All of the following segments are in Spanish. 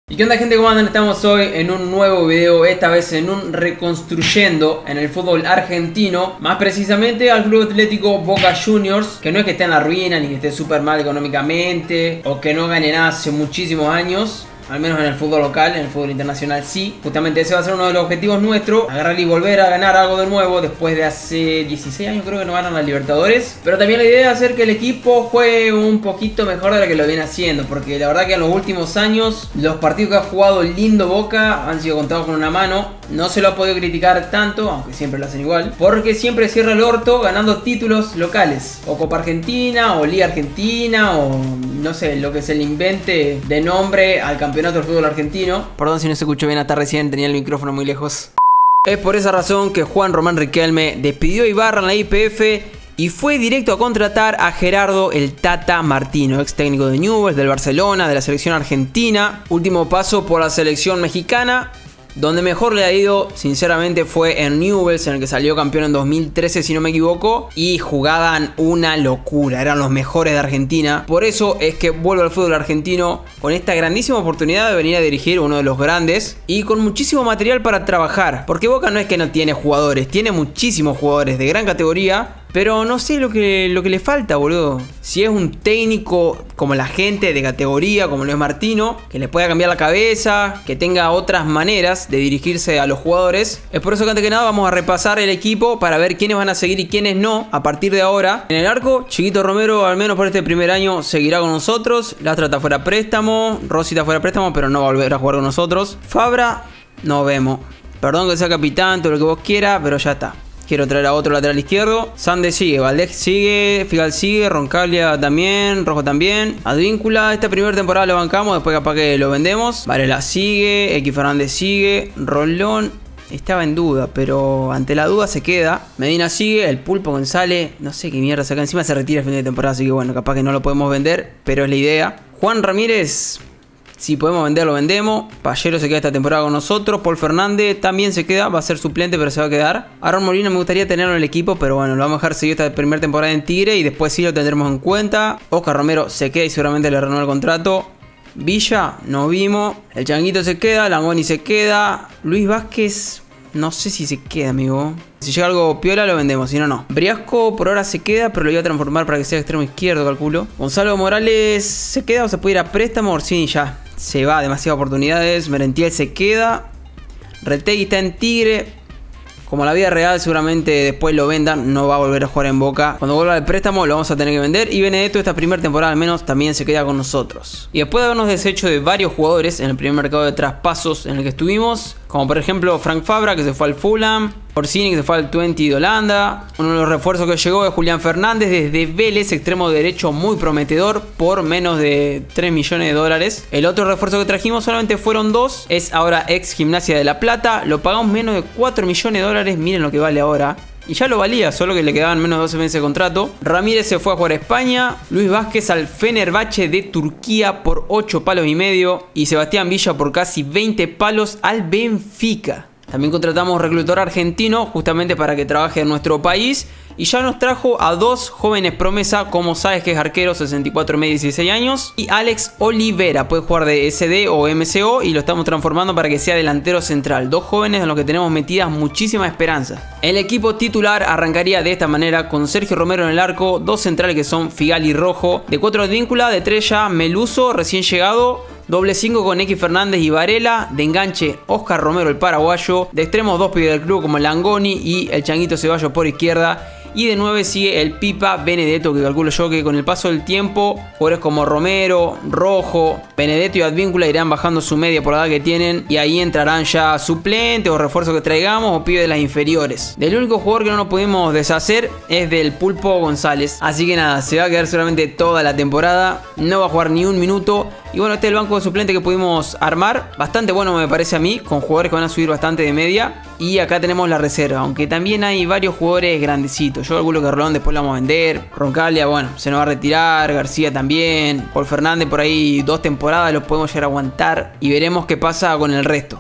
¿Y qué onda, gente? ¿Cómo andan? Estamos hoy en un nuevo video, esta vez en un reconstruyendo en el fútbol argentino, más precisamente al Club Atlético Boca Juniors, que no es que esté en la ruina ni que esté súper mal económicamente o que no gane nada hace muchísimos años. Al menos en el fútbol local, en el fútbol internacional sí. Justamente ese va a ser uno de los objetivos nuestros. Agarrar y volver a ganar algo de nuevo. Después de hace 16 años creo que no ganan la Libertadores. Pero también la idea es hacer que el equipo juegue un poquito mejor de lo que lo viene haciendo. Porque la verdad que en los últimos años los partidos que ha jugado el lindo Boca han sido contados con una mano. No se lo ha podido criticar tanto, aunque siempre lo hacen igual. Porque siempre cierra el orto ganando títulos locales. O Copa Argentina, o Liga Argentina, o no sé, lo que se le invente de nombre al campeonato del fútbol argentino. Perdón si no se escuchó bien hasta recién, tenía el micrófono muy lejos. Es por esa razón que Juan Román Riquelme despidió a Ibarra en la YPF y fue directo a contratar a Gerardo el Tata Martino, ex técnico de Newell's, del Barcelona, de la selección argentina. Último paso por la selección mexicana. Donde mejor le ha ido, sinceramente, fue en Newell's, en el que salió campeón en 2013, si no me equivoco. Y jugaban una locura, eran los mejores de Argentina. Por eso es que vuelve al fútbol argentino con esta grandísima oportunidad de venir a dirigir uno de los grandes. Y con muchísimo material para trabajar. Porque Boca no es que no tiene jugadores, tiene muchísimos jugadores de gran categoría. Pero no sé lo que le falta, boludo. Si es un técnico como la gente de categoría, como lo es Martino, que le pueda cambiar la cabeza, que tenga otras maneras de dirigirse a los jugadores. Es por eso que antes que nada vamos a repasar el equipo para ver quiénes van a seguir y quiénes no a partir de ahora. En el arco, Chiquito Romero, al menos por este primer año, seguirá con nosotros. Lastra está fuera préstamo, Rossi está fuera préstamo, pero no va a volver a jugar con nosotros. Fabra, no vemos. Perdón que sea capitán, todo lo que vos quieras, pero ya está. Quiero traer a otro lateral izquierdo. Sande sigue, Valdés sigue, Figal sigue, Roncaglia también, Rojo también. Advíncula, esta primera temporada lo bancamos, después capaz que lo vendemos. Varela sigue, X Fernández sigue, Rolón estaba en duda, pero ante la duda se queda. Medina sigue, el Pulpo González, no sé qué mierda saca, encima se retira el fin de temporada, así que bueno, capaz que no lo podemos vender, pero es la idea. Juan Ramírez, si podemos vender, lo vendemos. Pallero se queda esta temporada con nosotros. Paul Fernández también se queda. Va a ser suplente, pero se va a quedar. Aaron Molina me gustaría tenerlo en el equipo, pero bueno, lo vamos a dejar seguir esta primera temporada en Tigre y después sí lo tendremos en cuenta. Oscar Romero se queda y seguramente le renueva el contrato. Villa, no vimos. El Changuito se queda. Langoni se queda. Luis Vázquez, no sé si se queda, amigo. Si llega algo piola lo vendemos, si no, no. Briasco por ahora se queda, pero lo voy a transformar para que sea extremo izquierdo, calculo. Gonzalo Morales se queda o se puede ir a préstamo. Orsini ya se va, demasiadas oportunidades. Merentiel se queda. Retegui está en Tigre. Como la vida real, seguramente después lo vendan. No va a volver a jugar en Boca. Cuando vuelva el préstamo lo vamos a tener que vender. Y Benedetto esta primera temporada al menos también se queda con nosotros. Y después de habernos deshecho de varios jugadores en el primer mercado de traspasos en el que estuvimos, como por ejemplo Frank Fabra, que se fue al Fulham, Orsini, que se fue al Twente de Holanda. Uno de los refuerzos que llegó es Julián Fernández desde Vélez, extremo derecho muy prometedor, por menos de 3 millones de dólares. El otro refuerzo que trajimos solamente fueron 2. Es ahora ex Gimnasia de La Plata. Lo pagamos menos de 4 millones de dólares. Miren lo que vale ahora. Y ya lo valía, solo que le quedaban menos de 12 meses de contrato. Ramírez se fue a jugar a España. Luis Vázquez al Fenerbahce de Turquía por 8 palos y medio. Y Sebastián Villa por casi 20 palos al Benfica. También contratamos reclutor argentino justamente para que trabaje en nuestro país. Y ya nos trajo a 2 jóvenes promesa, como sabes que es arquero, 64 medio, 16 años. Y Alex Olivera, puede jugar de SD o MCO y lo estamos transformando para que sea delantero central. 2 jóvenes en los que tenemos metidas muchísimas esperanzas. El equipo titular arrancaría de esta manera con Sergio Romero en el arco, 2 centrales que son Figal y Rojo, de 4 Advíncula, de 3 ya Meluso, recién llegado. Doble 5 con X Fernández y Varela. De enganche Oscar Romero, el paraguayo. De extremos 2 pibes del club como Langoni y el Changuito Ceballos por izquierda. Y de 9 sigue el Pipa Benedetto, que calculo yo que con el paso del tiempo jugadores como Romero, Rojo, Benedetto y Advíncula irán bajando su media por la edad que tienen. Y ahí entrarán ya suplentes o refuerzos que traigamos o pibes de las inferiores. Del único jugador que no nos pudimos deshacer es del Pulpo González. Así que nada, se va a quedar solamente toda la temporada. No va a jugar ni un minuto. Y bueno, este es el banco de suplente que pudimos armar. Bastante bueno me parece a mí, con jugadores que van a subir bastante de media. Y acá tenemos la reserva, aunque también hay varios jugadores grandecitos. Yo calculo que Rolón después lo vamos a vender. Roncaglia, bueno, se nos va a retirar. García también. Paul Fernández por ahí 2 temporadas los podemos llegar a aguantar. Y veremos qué pasa con el resto.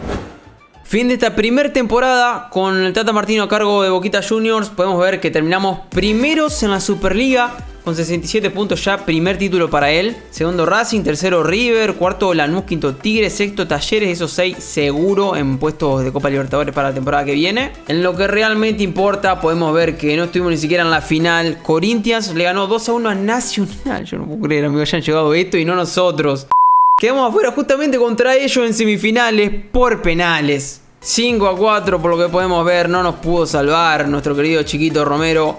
Fin de esta primera temporada con el Tata Martino a cargo de Boquita Juniors. Podemos ver que terminamos primeros en la Superliga con 67 puntos ya, primer título para él. Segundo Racing, tercero River, cuarto Lanús, quinto Tigre, sexto Talleres, esos 6 seguro en puestos de Copa Libertadores para la temporada que viene. En lo que realmente importa, podemos ver que no estuvimos ni siquiera en la final. Corinthians le ganó 2-1 a Nacional. Yo no puedo creer, amigos, hayan llegado esto y no nosotros. Quedamos afuera justamente contra ellos en semifinales por penales. 5-4 por lo que podemos ver, no nos pudo salvar nuestro querido Chiquito Romero.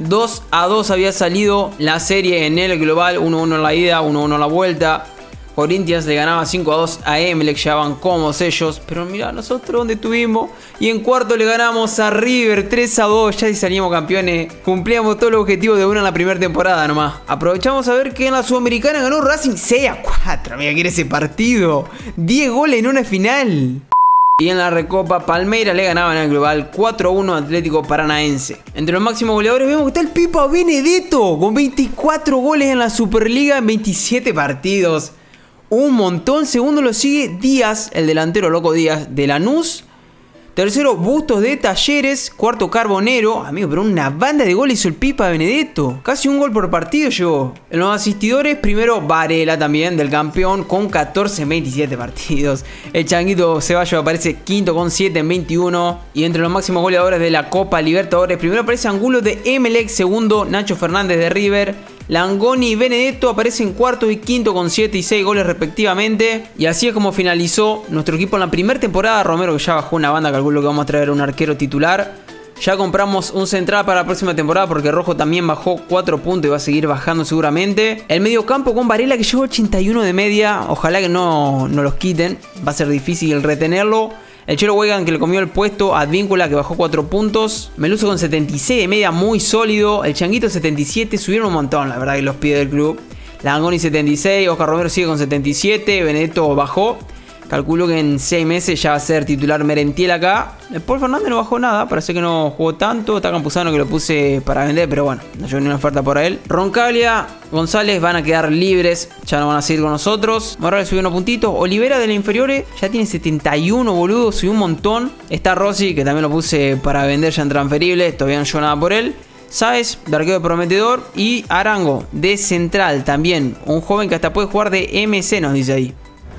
2-2 había salido la serie en el global, 1-1 en la ida, 1-1 en la vuelta. Corinthians le ganaba 5-2 a Emelec, llevaban cómodos ellos. Pero mira, nosotros donde estuvimos. Y en cuarto le ganamos a River 3-2, ya si salimos campeones. Cumplíamos todos los objetivos de una en la primera temporada nomás. Aprovechamos a ver que en la Sudamericana ganó Racing 6-4. Mira, quiere ese partido. 10 goles en una final. Y en la Recopa, Palmeiras le ganaban al global 4-1 a Atlético Paranaense. Entre los máximos goleadores vemos que está el Pipa Benedetto con 24 goles en la Superliga en 27 partidos. Un montón. Segundo lo sigue Díaz, el delantero loco Díaz de Lanús. Tercero, Bustos de Talleres. Cuarto, Carbonero. Amigo, pero una banda de goles hizo el Pipa Benedetto. Casi un gol por partido llevó. En los asistidores, primero Varela también, del campeón, con 14 en 27 partidos. El Changuito Ceballos aparece quinto con 7 en 21. Y entre los máximos goleadores de la Copa Libertadores, primero aparece Angulo de Emelec. Segundo, Nacho Fernández de River. Langoni y Benedetto aparecen cuarto y quinto con 7 y 6 goles respectivamente. Y así es como finalizó nuestro equipo en la primera temporada. Romero, que ya bajó una banda, calculo que vamos a traer un arquero titular. Ya compramos un central para la próxima temporada porque Rojo también bajó 4 puntos y va a seguir bajando seguramente. El medio campo con Varela, que llegó 81 de media. Ojalá que no los quiten, va a ser difícil retenerlo. El Chelo Weigand, que le comió el puesto. Advíncula, que bajó 4 puntos. Meluso con 76 de media, muy sólido. El Changuito 77, subieron un montón, la verdad, que los pide del club. Langoni 76, Oscar Romero sigue con 77. Benedetto bajó. Calculo que en 6 meses ya va a ser titular Merentiel acá. El Paul Fernández no bajó nada, parece que no jugó tanto. Está Campuzano, que lo puse para vender, pero bueno, no llegó ni una oferta por él. Roncaglia, González van a quedar libres, ya no van a seguir con nosotros. Morales subió unos puntitos. Olivera de la inferiores ya tiene 71, boludo, subió un montón. Está Rossi, que también lo puse para vender ya en transferible, todavía no llegó nada por él. Sáez, de arquero prometedor. Y Arango, de central también, un joven que hasta puede jugar de MC, nos dice ahí.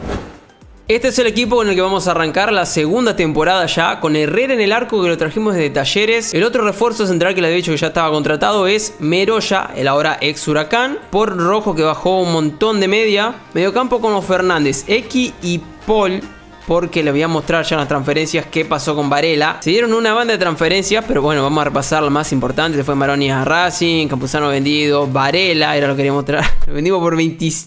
Este es el equipo con el que vamos a arrancar la segunda temporada ya, con Herrera en el arco, que lo trajimos desde Talleres. El otro refuerzo central que le había dicho que ya estaba contratado es Meroya, el ahora ex Huracán. Por Rojo, que bajó un montón de media. Mediocampo con los Fernández, X y Paul, porque les voy a mostrar ya en las transferencias qué pasó con Varela. Se dieron una banda de transferencias, pero bueno, vamos a repasar las más importantes. Se fue Maroni a Racing, Campuzano vendido, Varela, era lo que quería mostrar. Lo vendimos por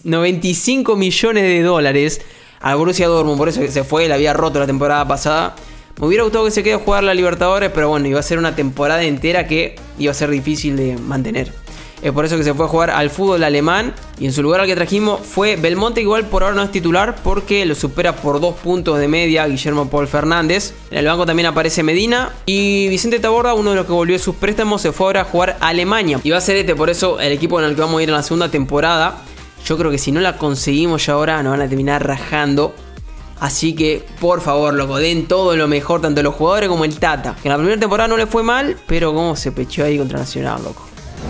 95 millones de dólares al Borussia Dortmund, por eso que se fue, la había roto la temporada pasada. Me hubiera gustado que se quede a jugar la Libertadores, pero bueno, iba a ser una temporada entera que iba a ser difícil de mantener. Es por eso que se fue a jugar al fútbol alemán. Y en su lugar al que trajimos fue Belmonte, igual por ahora no es titular porque lo supera por 2 puntos de media Guillermo Paul Fernández. En el banco también aparece Medina. Y Vicente Taborda, uno de los que volvió de sus préstamos, se fue ahora a jugar a Alemania. Y va a ser por eso el equipo en el que vamos a ir en la segunda temporada. Yo creo que si no la conseguimos ya ahora nos van a terminar rajando. Así que, por favor, loco, den todo lo mejor, tanto los jugadores como el Tata. Que en la primera temporada no le fue mal, pero cómo se pechó ahí contra Nacional, loco.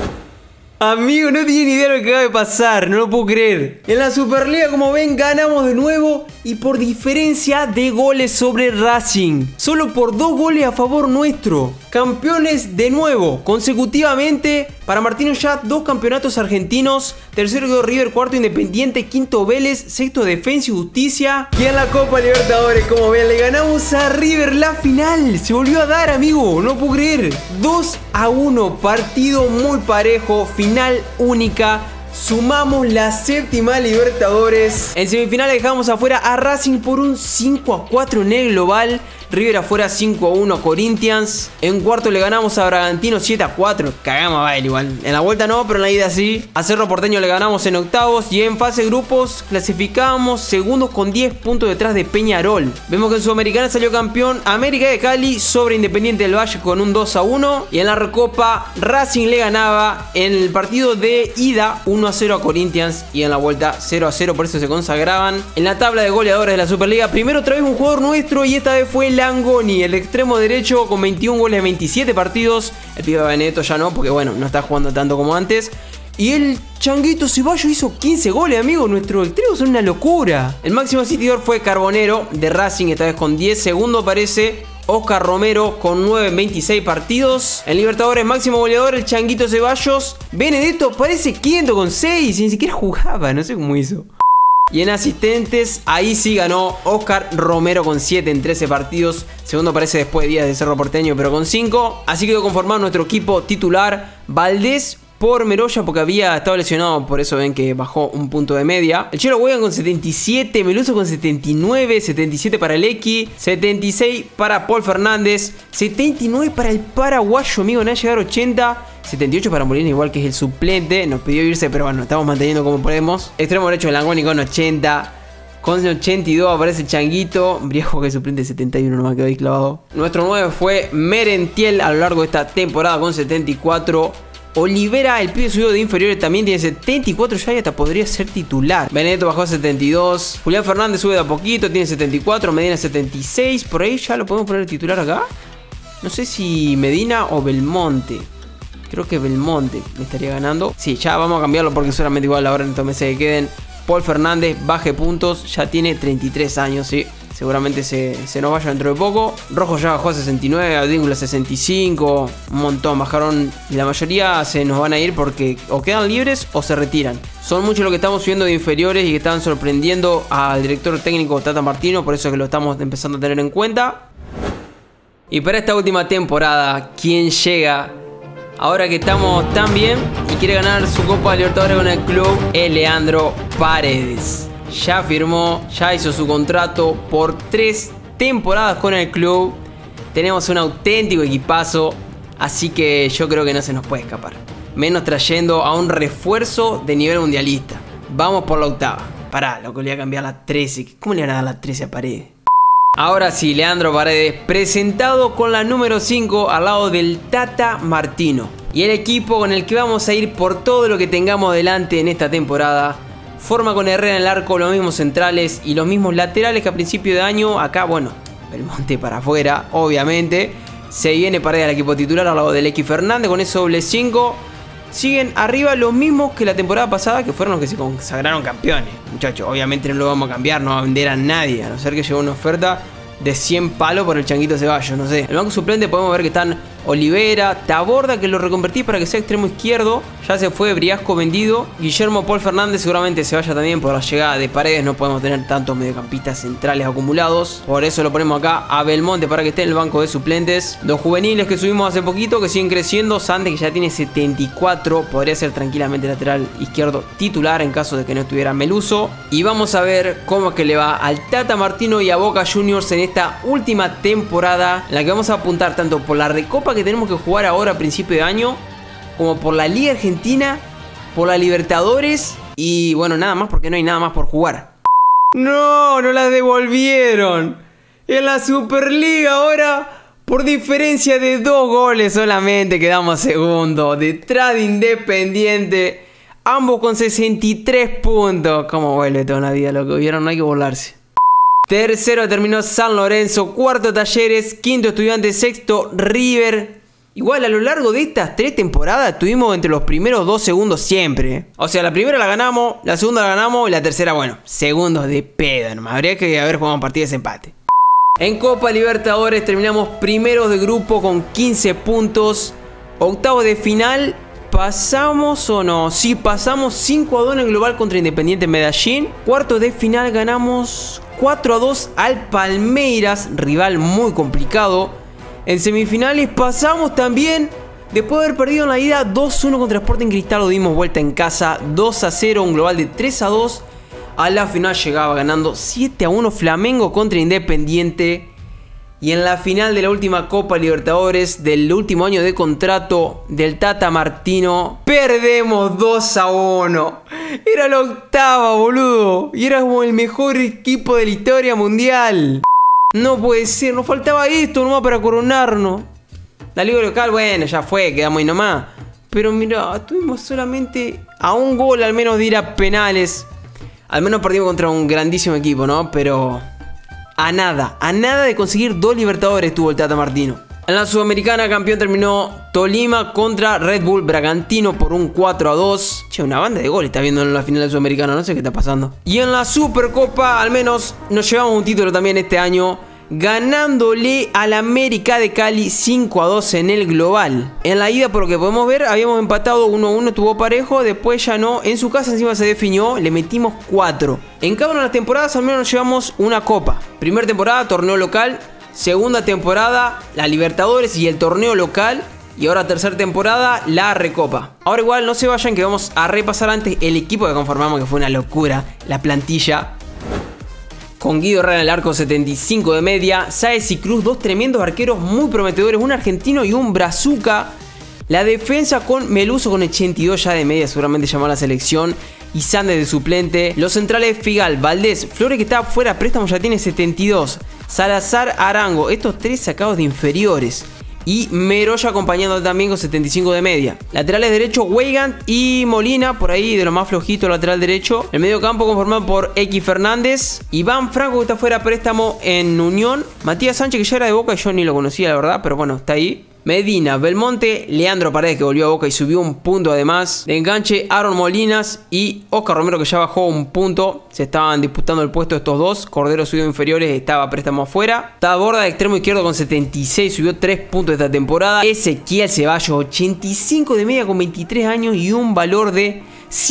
Amigo, no tienen idea de lo que acaba de pasar, no lo puedo creer. En la Superliga, como ven, ganamos de nuevo y por diferencia de goles sobre Racing. Solo por 2 goles a favor nuestro. Campeones de nuevo, consecutivamente. Para Martino ya 2 campeonatos argentinos. Tercero quedó River, cuarto Independiente, quinto Vélez, sexto Defensa y Justicia. Y en la Copa Libertadores, como ven, le ganamos a River la final. Se volvió a dar, amigo, no puedo creer. 2-1, partido muy parejo, final única. Sumamos la séptima Libertadores. En semifinales dejamos afuera a Racing por un 5-4 en el global. River afuera 5-1 a Corinthians. En cuarto le ganamos a Bragantino 7-4. Cagamos a baile igual. En la vuelta no, pero en la ida sí. A Cerro Porteño le ganamos en octavos. Y en fase de grupos clasificamos segundos con 10 puntos detrás de Peñarol. Vemos que en Sudamericana salió campeón América de Cali sobre Independiente del Valle con un 2-1. Y en la Recopa Racing le ganaba en el partido de ida 1-0 a Corinthians. Y en la vuelta 0-0, por eso se consagraban. En la tabla de goleadores de la Superliga, primero otra vez un jugador nuestro. Y esta vez fue Langoni, el extremo derecho, con 21 goles en 27 partidos. El pibe Benedetto ya no, porque bueno, no está jugando tanto como antes. Y el Changuito Ceballos hizo 15 goles, amigo. Nuestros extremos son una locura. El máximo asistidor fue Carbonero de Racing, esta vez con 10. Segundo aparece Oscar Romero con 9 en 26 partidos. En Libertadores, máximo goleador, el Changuito Ceballos. Benedetto aparece quinto con 6. Y ni siquiera jugaba, no sé cómo hizo. Y en asistentes, ahí sí ganó Oscar Romero con 7 en 13 partidos. Segundo aparece después Díaz de Cerro Porteño, pero con 5. Así quedó conformado nuestro equipo titular. Valdés por Meroya, porque había estado lesionado, por eso ven que bajó un punto de media. El Chelo Weigand con 77, Meluso con 79, 77 para el X, 76 para Paul Fernández, 79 para el paraguayo, amigo, nada, llegar a 80. 78 para Molina, igual que es el suplente. Nos pidió irse, pero bueno, estamos manteniendo como podemos. Extremo derecho de Langoni con 80. Con 82 aparece Changuito. Briajo, que es suplente, 71, no me quedó ahí clavado. Nuestro 9 fue Merentiel a lo largo de esta temporada con 74. Olivera, el pibe subido de inferiores, también tiene 74 ya y hasta podría ser titular. Benedetto bajó a 72. Julián Fernández sube de a poquito, tiene 74. Medina 76. Por ahí ya lo podemos poner titular acá. No sé si Medina o Belmonte. Creo que Belmonte me estaría ganando. Sí, ya vamos a cambiarlo porque seguramente igual ahora en estos meses que queden. Paul Fernández baje puntos, ya tiene 33 años, sí. Seguramente se nos vaya dentro de poco. Rojo ya bajó a 69, Advíncula 65. Un montón, bajaron. Y la mayoría se nos van a ir porque o quedan libres o se retiran. Son muchos los que estamos subiendo de inferiores y que están sorprendiendo al director técnico Tata Martino. Por eso es que lo estamos empezando a tener en cuenta. Y para esta última temporada, ¿quién llega? Ahora que estamos tan bien y quiere ganar su Copa Libertadores con el club, es Leandro Paredes. Ya firmó, ya hizo su contrato por 3 temporadas con el club. Tenemos un auténtico equipazo, así que yo creo que no se nos puede escapar. Menos trayendo a un refuerzo de nivel mundialista. Vamos por la octava. Pará, loco, le voy a cambiar la 13. ¿Cómo le van a dar la 13 a Paredes? Ahora sí, Leandro Paredes, presentado con la número 5 al lado del Tata Martino. Y el equipo con el que vamos a ir por todo lo que tengamos delante en esta temporada. Forma con Herrera en el arco, los mismos centrales y los mismos laterales que a principio de año. Acá, bueno, Belmonte para afuera, obviamente. Se viene Paredes al equipo titular al lado del X Fernández con ese doble 5. Siguen arriba los mismos que la temporada pasada, que fueron los que se consagraron campeones. Muchachos, obviamente no lo vamos a cambiar, no va a vender a nadie, a no ser que llegue una oferta de 100 palos por el Changuito Ceballos, no sé. En el banco suplente podemos ver que están Olivera, Taborda, que lo reconvertí para que sea extremo izquierdo. Ya se fue, Briasco vendido. Guillermo Paul Fernández seguramente se vaya también por la llegada de Paredes. No podemos tener tantos mediocampistas centrales acumulados. Por eso lo ponemos acá a Belmonte para que esté en el banco de suplentes. Los juveniles que subimos hace poquito, que siguen creciendo. Sande, que ya tiene 74, podría ser tranquilamente lateral izquierdo titular en caso de que no estuviera Meluso. Y vamos a ver cómo es que le va al Tata Martino y a Boca Juniors en esta última temporada, en la que vamos a apuntar tanto por la Recopa que tenemos que jugar ahora a principio de año, como por la Liga Argentina, por la Libertadores y bueno, nada más porque no hay nada más por jugar. No, no las devolvieron. En la Superliga ahora, por diferencia de 2 goles solamente, quedamos segundo, detrás de Independiente, ambos con 63 puntos. ¿Cómo vuelve toda la vida, lo que vieron? No hay que burlarse. Tercero terminó San Lorenzo, cuarto Talleres, quinto Estudiantes, sexto River. Igual a lo largo de estas 3 temporadas estuvimos entre los primeros 2 segundos siempre. O sea, la primera la ganamos, la segunda la ganamos y la tercera, bueno, segundos de pedo nomás. Habría que haber jugado un partido de desempate. En Copa Libertadores terminamos primeros de grupo con 15 puntos. Octavos de final, ¿pasamos o no? Sí, pasamos 5-2 en el global contra Independiente Medellín. Cuartos de final ganamos 4-2 al Palmeiras, rival muy complicado. En semifinales pasamos también, después de haber perdido en la ida 2-1 contra Sporting Cristal, lo dimos vuelta en casa 2-0, un global de 3-2. A la final llegaba ganando 7-1 Flamengo contra Independiente. Y en la final de la última Copa Libertadores del último año de contrato del Tata Martino, perdemos 2-1. Era la octava, boludo. Y era como el mejor equipo de la historia mundial. No puede ser, nos faltaba esto nomás para coronarnos. La liga local, bueno, ya fue, quedamos ahí nomás. Pero mira, estuvimos solamente a un gol al menos de ir a penales. Al menos perdimos contra un grandísimo equipo, ¿no? Pero a nada de conseguir 2 Libertadores tuvo el Tata Martino. En la Sudamericana, campeón terminó Tolima contra Red Bull Bragantino por un 4-2. Che, una banda de goles está viendo en la final de Sudamericana, no sé qué está pasando. Y en la Supercopa, al menos nos llevamos un título también este año, ganándole al América de Cali 5-2 en el global. En la ida, por lo que podemos ver, habíamos empatado 1-1, estuvo parejo, después ya no. En su casa encima se definió, le metimos 4. En cada una de las temporadas al menos nos llevamos una copa. Primera temporada, torneo local. Segunda temporada, la Libertadores y el torneo local. Y ahora tercera temporada, la Recopa. Ahora igual no se vayan que vamos a repasar antes el equipo que conformamos, que fue una locura, la plantilla. Con Guido Herrera en el arco, 75 de media. Sáez y Cruz, dos tremendos arqueros muy prometedores. Un argentino y un brazuca. La defensa con Meluso con 82 ya de media. Seguramente llamó a la selección. Y Sandes de suplente. Los centrales Figal, Valdés, Flores que está fuera préstamo ya tiene 72. Salazar, Arango. Estos tres sacados de inferiores. Y Meroya acompañando también con 75 de media. Laterales derecho, Weigand y Molina, por ahí de lo más flojito lateral derecho. El medio campo conformado por X Fernández. Iván Franco que está fuera préstamo en Unión. Matías Sánchez que ya era de Boca y yo ni lo conocía la verdad, pero bueno, está ahí. Medina, Belmonte, Leandro Paredes que volvió a Boca y subió un punto además. De enganche, Aaron Molinas y Oscar Romero que ya bajó un punto. Se estaban disputando el puesto estos dos. Cordero subió inferiores, estaba préstamo afuera. Taborda de extremo izquierdo con 76, subió 3 puntos esta temporada. Ezequiel Ceballos, 85 de media con 23 años y un valor de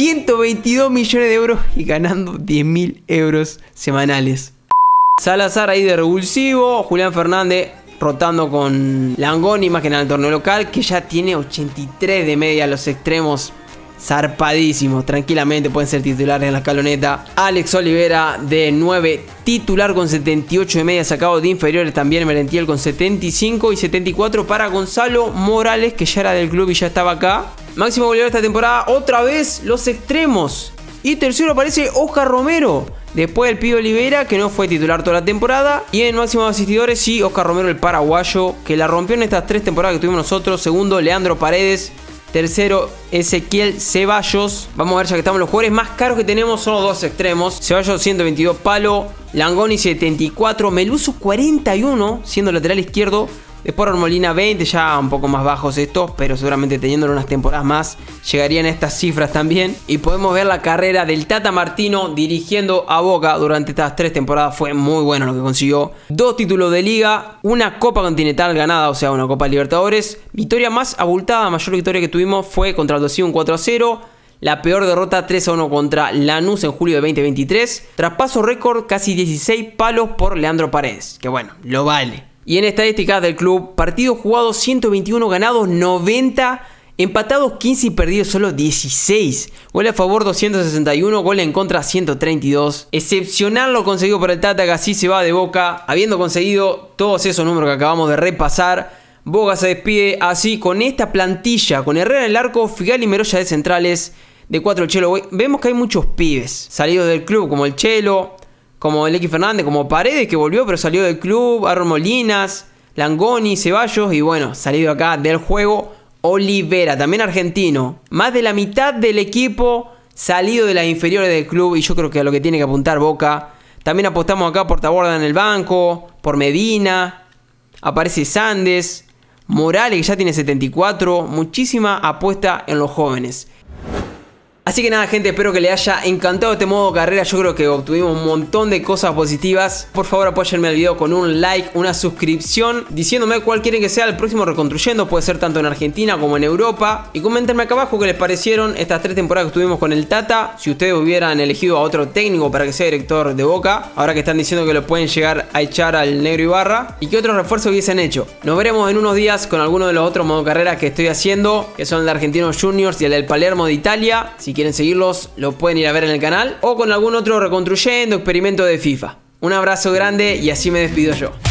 122 millones de euros y ganando 10.000 euros semanales. Salazar ahí de revulsivo. Julián Fernández rotando con Langoni, más que nada en el torneo local, que ya tiene 83 de media. Los extremos zarpadísimos, tranquilamente pueden ser titulares en la escaloneta. Alex Olivera de 9, titular con 78 de media, sacado de inferiores también. Merentiel con 75 y 74 para Gonzalo Morales, que ya era del club y ya estaba acá. Máximo goleador esta temporada, otra vez los extremos. Y tercero aparece Oscar Romero. Después el Pío Olivera, que no fue titular toda la temporada. Y en máximo de asistidores, sí, Oscar Romero, el paraguayo, que la rompió en estas 3 temporadas que tuvimos nosotros. Segundo, Leandro Paredes. Tercero, Ezequiel Ceballos. Vamos a ver, ya que estamos, los jugadores más caros que tenemos son los dos extremos. Ceballos 122 palo, Langoni 74, Meluso 41, siendo lateral izquierdo. Después Molina 20, ya un poco más bajos estos, pero seguramente teniendo unas temporadas más llegarían a estas cifras también. Y podemos ver la carrera del Tata Martino dirigiendo a Boca durante estas 3 temporadas. Fue muy bueno lo que consiguió. 2 títulos de liga, una Copa Continental ganada, o sea, una Copa Libertadores. Victoria más abultada, mayor victoria que tuvimos fue contra el Dosivo, un 4-0. La peor derrota 3-1 contra Lanús en julio de 2023. Traspaso récord, casi 16 palos por Leandro Paredes, que bueno, lo vale. Y en estadísticas del club, partidos jugados 121, ganados 90, empatados 15 y perdidos solo 16. Gol a favor 261, gol en contra 132. Excepcional lo conseguido por el Tata, que así se va de Boca, habiendo conseguido todos esos números que acabamos de repasar. Boca se despide así con esta plantilla, con Herrera en el arco, Figal y Meroya de centrales, de 4 el Chelo. Vemos que hay muchos pibes salidos del club, como el Chelo, como el X Fernández, como Paredes que volvió pero salió del club, Aaron Molinas, Langoni, Ceballos y bueno, salido acá del juego Olivera, también argentino. Más de la mitad del equipo salido de las inferiores del club y yo creo que a lo que tiene que apuntar Boca. También apostamos acá por Taborda en el banco, por Medina, aparece Sandes, Morales que ya tiene 74, muchísima apuesta en los jóvenes. Así que nada, gente, espero que les haya encantado este modo carrera. Yo creo que obtuvimos un montón de cosas positivas. Por favor, apóyenme al video con un like, una suscripción, diciéndome cuál quieren que sea el próximo Reconstruyendo. Puede ser tanto en Argentina como en Europa. Y coméntenme acá abajo qué les parecieron estas 3 temporadas que estuvimos con el Tata. Si ustedes hubieran elegido a otro técnico para que sea director de Boca, ahora que están diciendo que lo pueden llegar a echar al Negro Ibarra. Y qué otros refuerzos hubiesen hecho. Nos veremos en unos días con alguno de los otros modo carreras que estoy haciendo, que son el de Argentinos Juniors y el del Palermo de Italia. Si quieren seguirlos, lo pueden ir a ver en el canal o con algún otro Reconstruyendo, experimento de FIFA. Un abrazo grande y así me despido yo.